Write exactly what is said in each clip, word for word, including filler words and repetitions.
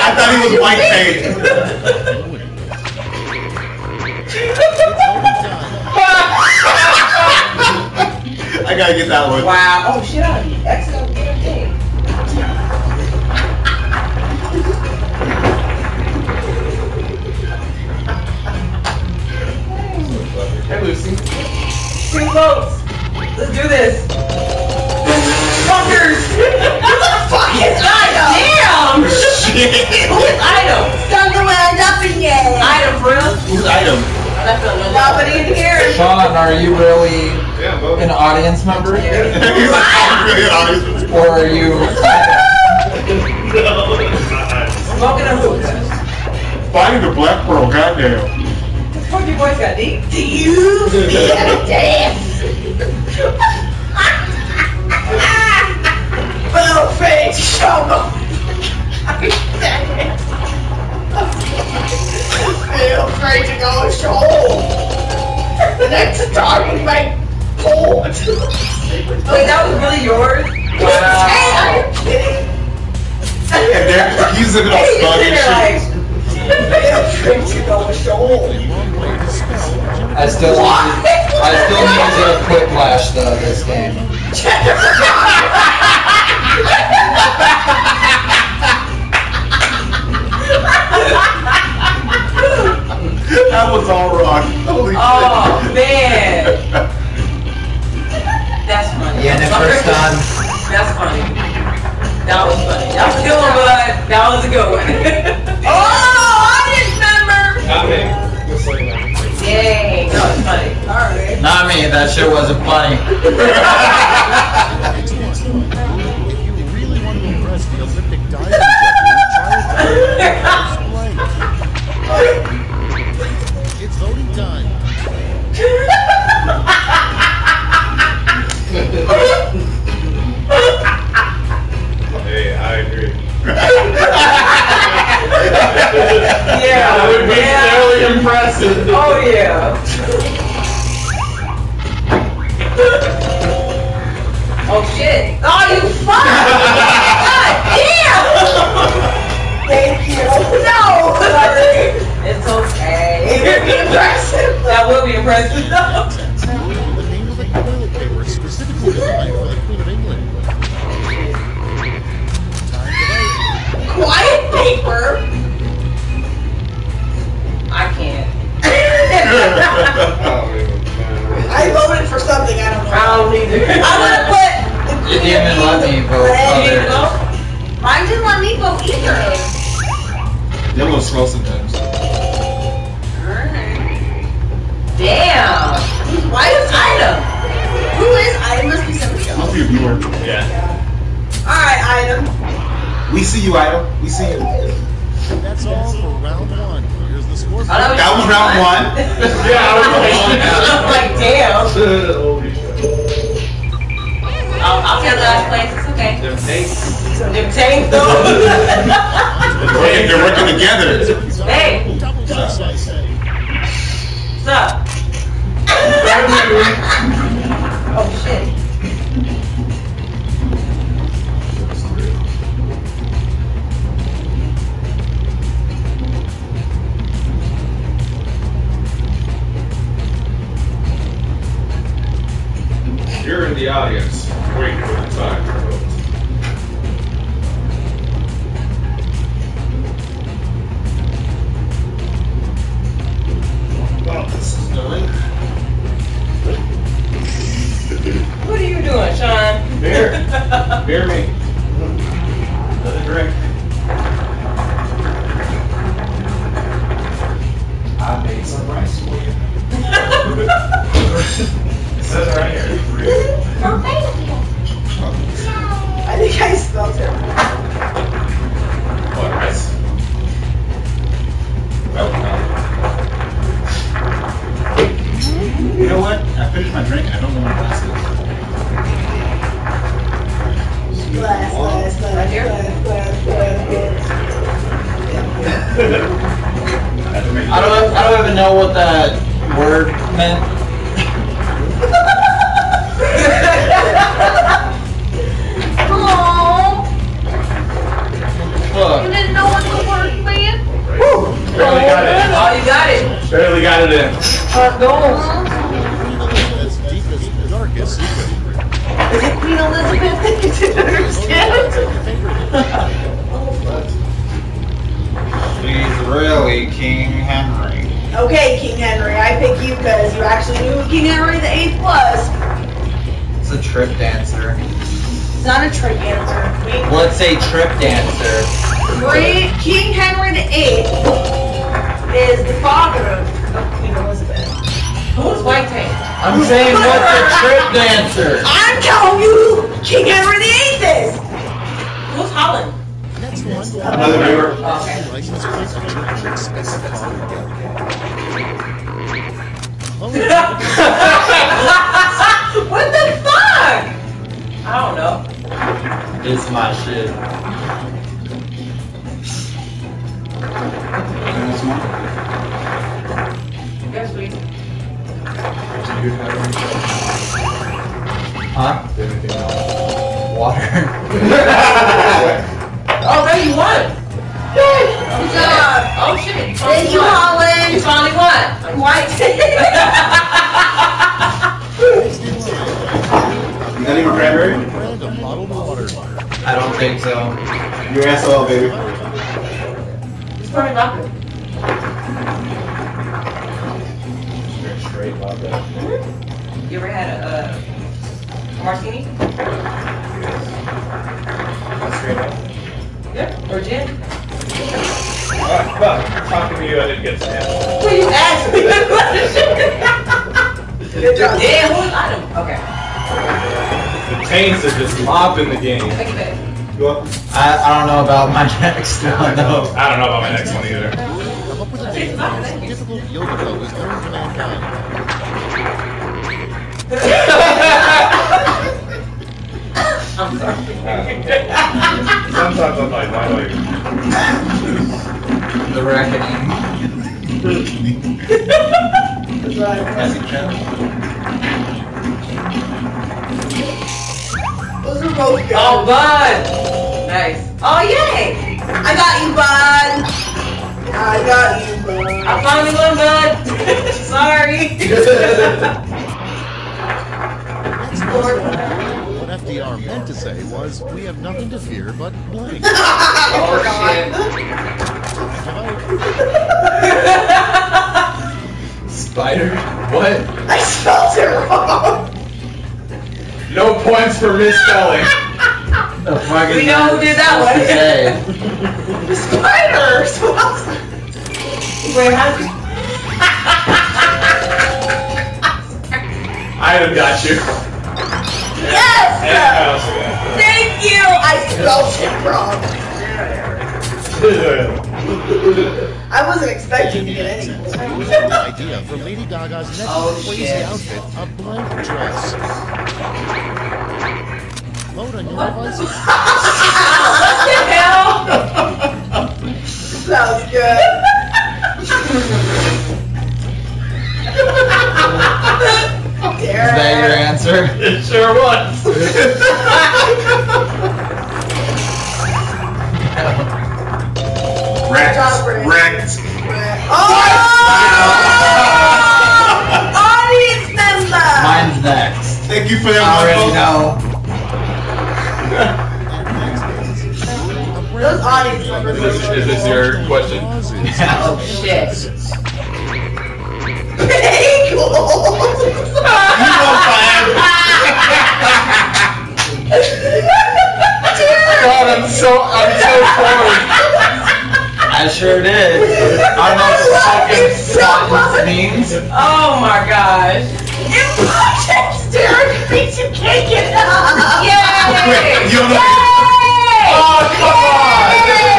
I thought he was white paint. I gotta get that one. Wow. Oh shit! I accidentally get a thing. Hey Lucy. Two votes. Let's do this. Fuckers! Who the fuck is Item? Damn! Shit! Who is Item? Don't go end up in yet. Item, for real? Who's Item? Nobody in here. Sean, are you really an audience member? He's like, I'm really an audience member. Or are you... Smoking a hookah. Finding the Black Pearl, goddamn. Fuck your voice got deep. Do you feel death? Well, face, show me. Feel free to go ashore. The next time we make port. Wait, that was really yours? Hey, are you kidding? And they're using it all smug and shit. Feel free to go ashore. I still need to, I still need to get a quick flash though this game. That was all wrong. Holy Oh, shit. man. That's funny. Yeah, the first time. That's funny. That was funny. That was a good one, bud. That was a good one. Oh, audience member. Not me. Just like that. Yay. That was funny. Alright. Not me, that shit wasn't funny. If you really want to impress the Olympic diving judges, try it. It's voting time. Hey, I agree. Yeah. That would be Yeah. fairly impressive. Oh, yeah. Oh, shit. Oh, you fuck! God damn! Thank you. No! Sorry. It's okay. It would be impressive. That will be impressive. The name of the toilet paper is specifically designed for the Queen of England. Time to vote. Quiet paper. I can't. I voted for something I don't know. I don't either. I'm gonna put. You didn't even let me vote. You Oh, didn't there it vote? is. Mine didn't let me vote either. They're a little slow sometimes. Damn. Why is Item? Who is Item? Must be somebody else. Must be a viewer. Yeah. Alright, Item. We see you, Item. We see you. That's all for round one. Here's the score. Oh, that was, That was round one. Yeah, I was I'm like, damn. Holy shit. I'll, I'll take last place. It's okay. Them tanks. Them tank though. They're working, they're working together. Hey, Double success. what's up? Oh shit. You're in the audience. Waiting for the time to vote. Well, this is doing. What are you doing, Sean? Beer. Beer me. Another drink. I made some rice for you. It says right here. Oh, thank you. I think I spelled it wrong. What, rice? Well, you know what? I finished my drink and I don't know my glass is. Glass, glass, glass, Right here? glass, glass, glass, glass. I had to make I don't, I don't even know what that word meant. Aww. You Look, didn't know what the word Barely got it. Oh, you got it. Barely got it in. Uh, no. That's deepest, darkest secret. Is it Queen Elizabeth? You didn't understand? She's really King Henry. Okay, King Henry, I pick you because you actually knew who King Henry the Eighth was. It's a trip dancer. It's not a trick answer. Wait. Let's say trip dancer. Great King Henry the Eighth is the father of, of Queen Elizabeth. Who's White Tank? I'm saying what's a trip dancer? I'm telling you who King Henry the Eighth is. Who's Holland? Next one. Another viewer. Okay. License plate of church specified. What the fuck? I don't know. It's my shit. This one? Yes, please. Huh? Water. Oh, no, you won. Good job. Oh, shit. Thank you, You Holland. finally won. White. Is that even cranberry? Brand of bottled water. I don't think so. Your S L, baby. It's probably vodka. Straight vodka. You ever had a, uh, a martini? Straight up. Yeah. Or gin? Alright, well, talking to you, I didn't get to answer. Well, you asked me the question. Good job. Yeah, who's item? Okay. The Taints are just mopping the game. Thank you, babe. You up? I, I don't know about my next one though. I don't know about my next one either. Come up with a name for the most difficult yoga pose known to mankind. I'm sorry. Sometimes I'm like, why do I? The reckoning. That's right. Those are both good. Oh, bud. Nice. Oh, yay. I got you, bud. I got you, bud. I finally won, bud. Sorry. Next question. What F D R meant to say was, we have nothing to fear but blank. Oh shit. Spider? What? I spelled it wrong. No points for misspelling. The fuck is We know who did that supposed one. to say? Spiders. Wait, how did you... I have got you. Yes. And I also got Thank you. I spelled it wrong. I wasn't expecting to get any. Here's the idea for Lady Gaga's next Oh, crazy shit. outfit, a blank dress. Vote on your devices. What the hell? That was good. Is that your answer? It sure was. Wrecked. Wrecked. Oh! Audience member. Mine's next. Thank you for that. I already know. Those audience members. Is this, is this your question? Oh, shit. God, I'm so, I'm so torn. I sure did. I don't know what the fucking sentence means. Oh, my gosh. Impossible! Derek beats you cake it up! Yay! You don't know. Yay! Oh, come on.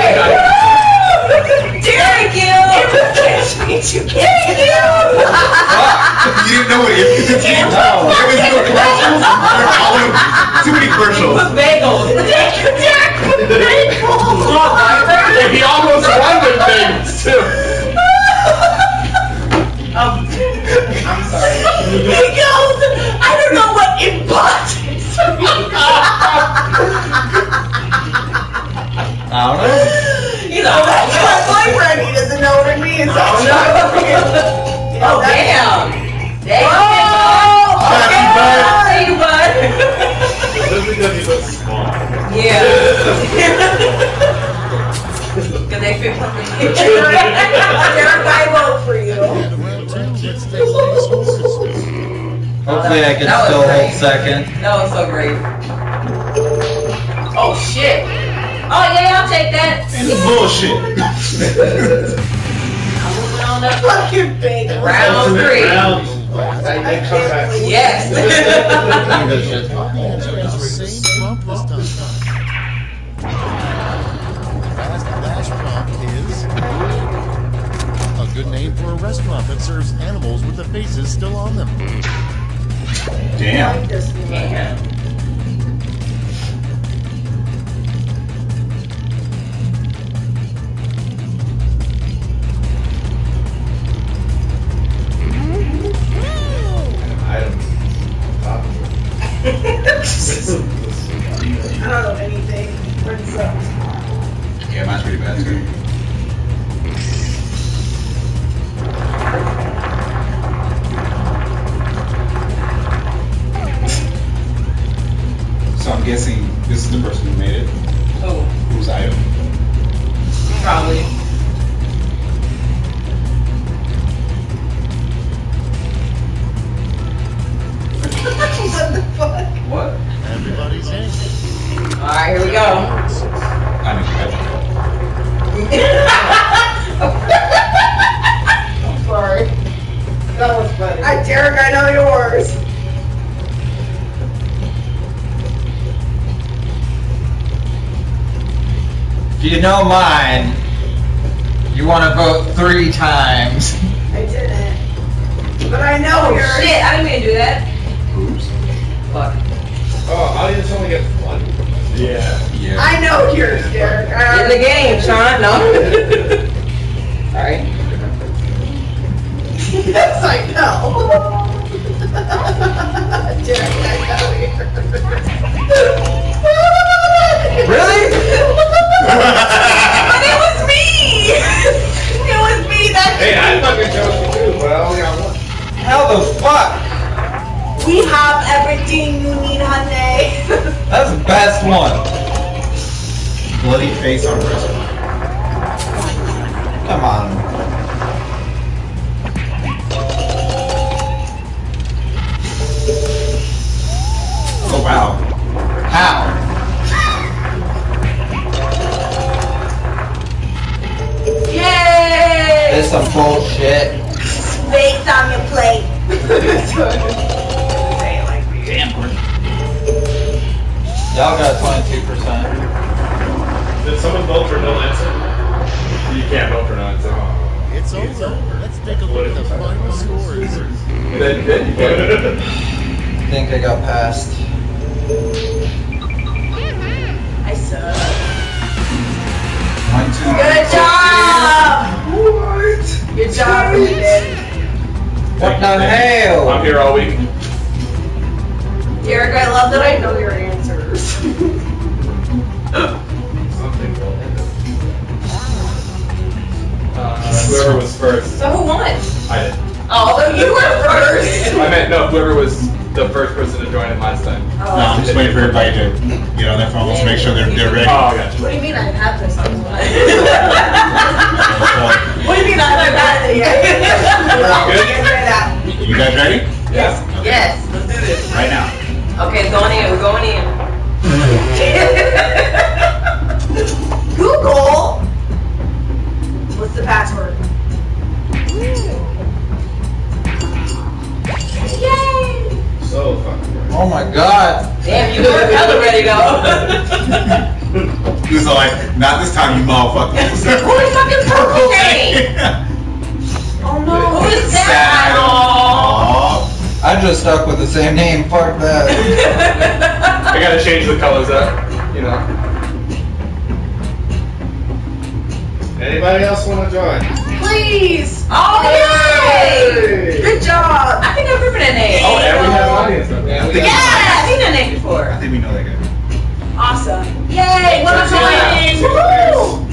Thank you! Beats you cake it up! You didn't know what it is. No. There was no commercials. They're all in- Too many commercials. With bagels. Derek with bagels! Yeah, he almost won the things too. Um, I'm sorry. He goes, I don't know what impossible means. I don't know. He's all That's my boyfriend, he doesn't know what it means. Because they feel something. Derek, I vote for you. And round two, let's take these scores. Hopefully I can That was still great. hold second. That was so great. Oh shit! Oh yeah, I'll take that. And bullshit. I'm moving on up. Fucking big. Round three. Round. I can't believe Yes. The answer is the same prompt this time. Fast Dash prompt is a good name for a restaurant that serves animals with the faces still on them. Damn. Yeah. I don't know anything. What's up? Yeah, mine's pretty bad too. So I'm guessing this is the person who made it. Oh, Whose item? probably. What the fuck? What? Everybody's in. Alright, here we go. I mean, I'm sorry. That was funny. I, Derek, I know yours. If you know mine, you want to vote three times. I didn't. But I know Oh yours. shit, I didn't mean to do that. Oops. Fuck. Oh, audience only gets one. Yeah. Yeah. I know yours, Derek. I In the game, Sean. No. Sorry. Yes, I know. Derek, I know yours. Really? But it was me! It was me that Hey, I fucking chose you too, but I only got one. How the fuck? We have everything you need, honey. That's the best one. Bloody face on restaurant. Come on. Oh wow. How? Yay! This some bullshit. Baked on your plate. Damn. Y'all got twenty-two percent. Did someone vote for no answer? You can't vote for no answer. It's over. Let's take a look at the final scores. Then, then you get I think I got passed. I suck. One, two. Good job. What? Good job, Ruben. What the I'm hell? here all week. Derek, I love that I know your answers. Something will end it. Uh, whoever was first. So who won? I did. Oh, you were first! I meant, no, whoever was the first person to join it last time. No, I'm just waiting for everybody to get on their phones to make sure they're, they're ready. Oh, I got you. What do you mean I have this? What What do you mean I haven't had it yet? Good? Figure it out. You guys ready? Yeah. Yes, let's do this. Right now. Okay, going in, we're going in. Google. What's the password? Yay! So fucking great. Oh my god. Damn, you were hella ready to go. He was like, not this time, you motherfuckers. Who the fuck is Purple Kane? Oh no. Who is Sad. that? Aw. I just stuck with the same name. Fuck that. I gotta change the colors up, you know. Anybody else want to join? Please. Oh, yay! Good job. I think I remember that name. Oh, and we have an audience member. Yeah, we Yeah, got- I've seen that name before. I think we know that guy. Awesome. Yay, what am I Yeah. joining? Woo!